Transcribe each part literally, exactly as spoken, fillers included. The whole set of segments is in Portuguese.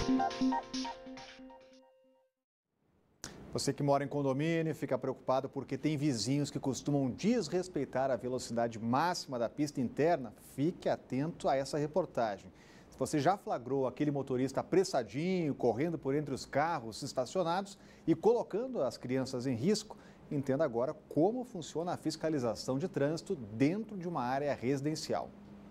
Você que mora em condomínio fica preocupado porque tem vizinhos que costumam desrespeitar a velocidade máxima da pista interna? Fique atento a essa reportagem. Se você já flagrou aquele motorista apressadinho, correndo por entre os carros estacionados e colocando as crianças em risco, entenda agora como funciona a fiscalização de trânsito dentro de uma área residencial.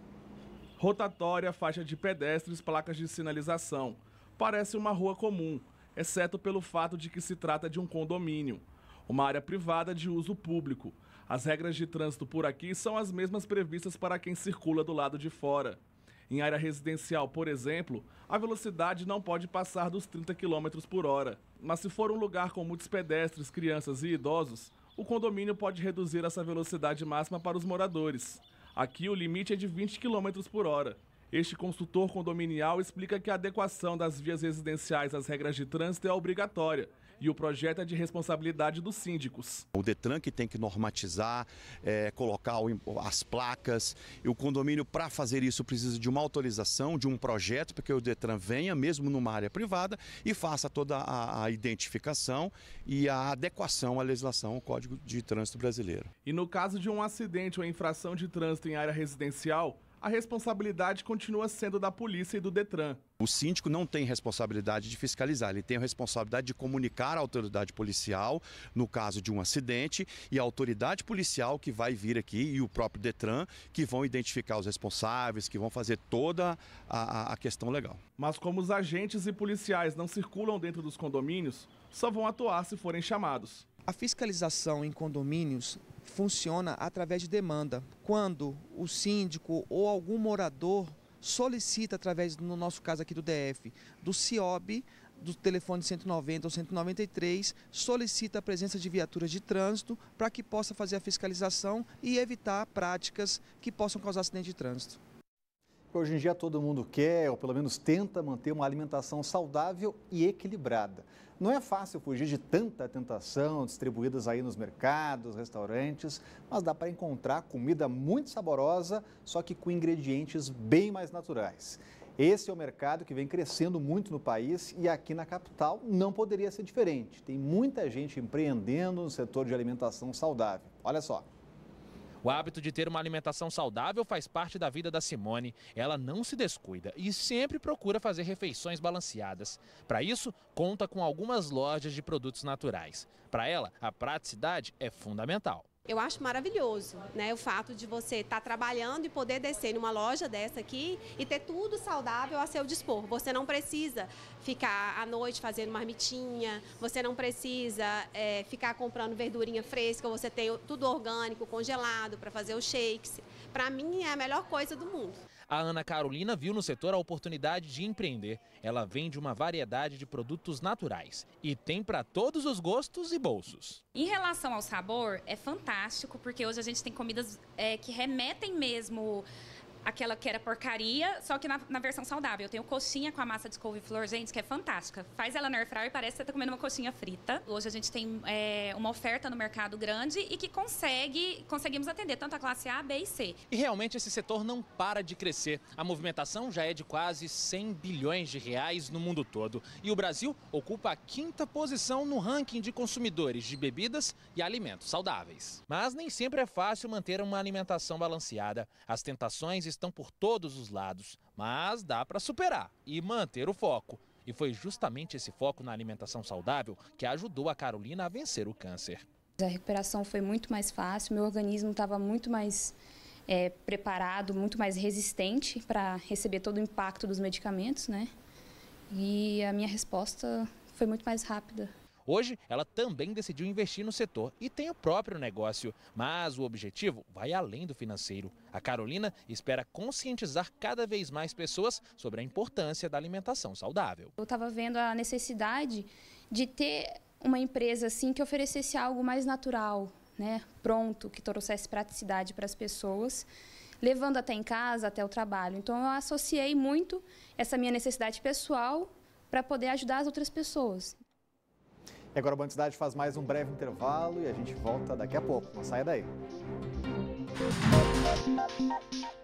Rotatória, faixa de pedestres, placas de sinalização. Parece uma rua comum, exceto pelo fato de que se trata de um condomínio, uma área privada de uso público. As regras de trânsito por aqui são as mesmas previstas para quem circula do lado de fora. Em área residencial, por exemplo, a velocidade não pode passar dos trinta quilômetros por hora. Mas se for um lugar com muitos pedestres, crianças e idosos, o condomínio pode reduzir essa velocidade máxima para os moradores. Aqui o limite é de vinte quilômetros por hora. Este consultor condominial explica que a adequação das vias residenciais às regras de trânsito é obrigatória e o projeto é de responsabilidade dos síndicos. O Detran que tem que normatizar, é, colocar o, as placas, e o condomínio, para fazer isso, precisa de uma autorização, de um projeto, para que o Detran venha, mesmo numa área privada, e faça toda a, a identificação e a adequação à legislação, ao Código de Trânsito Brasileiro. E no caso de um acidente ou infração de trânsito em área residencial, a responsabilidade continua sendo da polícia e do Detran. O síndico não tem responsabilidade de fiscalizar, ele tem a responsabilidade de comunicar à autoridade policial no caso de um acidente, e a autoridade policial que vai vir aqui e o próprio Detran que vão identificar os responsáveis, que vão fazer toda a, a questão legal. Mas como os agentes e policiais não circulam dentro dos condomínios, só vão atuar se forem chamados. A fiscalização em condomínios funciona através de demanda. Quando o síndico ou algum morador solicita, através, no nosso caso aqui do D F, do CIOB, do telefone cento e noventa ou cento e noventa e três, solicita a presença de viaturas de trânsito para que possa fazer a fiscalização e evitar práticas que possam causar acidente de trânsito. Hoje em dia todo mundo quer, ou pelo menos tenta, manter uma alimentação saudável e equilibrada. Não é fácil fugir de tanta tentação distribuídas aí nos mercados, restaurantes, mas dá para encontrar comida muito saborosa, só que com ingredientes bem mais naturais. Esse é o mercado que vem crescendo muito no país e aqui na capital não poderia ser diferente. Tem muita gente empreendendo no setor de alimentação saudável. Olha só. O hábito de ter uma alimentação saudável faz parte da vida da Simone. Ela não se descuida e sempre procura fazer refeições balanceadas. Para isso, conta com algumas lojas de produtos naturais. Para ela, a praticidade é fundamental. Eu acho maravilhoso, né, o fato de você estar trabalhando e poder descer numa loja dessa aqui e ter tudo saudável a seu dispor. Você não precisa ficar à noite fazendo marmitinha, você não precisa é, ficar comprando verdurinha fresca, você tem tudo orgânico, congelado para fazer os shakes. Para mim é a melhor coisa do mundo. A Ana Carolina viu no setor a oportunidade de empreender. Ela vende uma variedade de produtos naturais e tem para todos os gostos e bolsos. Em relação ao sabor, é fantástico, porque hoje a gente tem comidas é, que remetem mesmo aquela que era porcaria, só que na, na versão saudável. Eu tenho coxinha com a massa de couve-flor, gente, que é fantástica. Faz ela na air fryer e parece que você tá comendo uma coxinha frita. Hoje a gente tem é, uma oferta no mercado grande e que consegue, conseguimos atender tanto a classe A, B e C. E realmente esse setor não para de crescer. A movimentação já é de quase cem bilhões de reais no mundo todo. E o Brasil ocupa a quinta posição no ranking de consumidores de bebidas e alimentos saudáveis. Mas nem sempre é fácil manter uma alimentação balanceada. As tentações estão por todos os lados, mas dá para superar e manter o foco. E foi justamente esse foco na alimentação saudável que ajudou a Carolina a vencer o câncer. A recuperação foi muito mais fácil, meu organismo estava muito mais é, preparado, muito mais resistente para receber todo o impacto dos medicamentos, né? E a minha resposta foi muito mais rápida. Hoje, ela também decidiu investir no setor e tem o próprio negócio, mas o objetivo vai além do financeiro. A Carolina espera conscientizar cada vez mais pessoas sobre a importância da alimentação saudável. Eu estava vendo a necessidade de ter uma empresa assim que oferecesse algo mais natural, né? Pronto, que trouxesse praticidade para as pessoas, levando até em casa, até o trabalho. Então eu associei muito essa minha necessidade pessoal para poder ajudar as outras pessoas. E agora a Band Cidade faz mais um breve intervalo e a gente volta daqui a pouco. Não saia daí.